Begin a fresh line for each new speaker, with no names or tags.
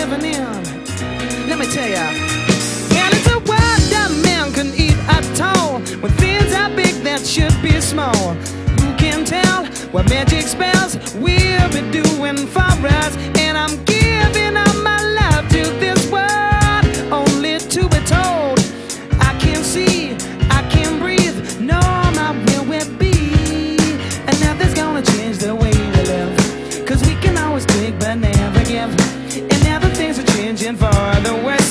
living in. Let me tell ya. And it's a world that man can eat at all, when things are big that should be small. Who can tell what magic spells we'll be doing for us? And I'm giving up my love to this world, only to be told I can't see, I can't breathe, no, my will will be. And nothing's gonna change the way we live, 'cause we can always take but never give. And now the things are changing for the worse.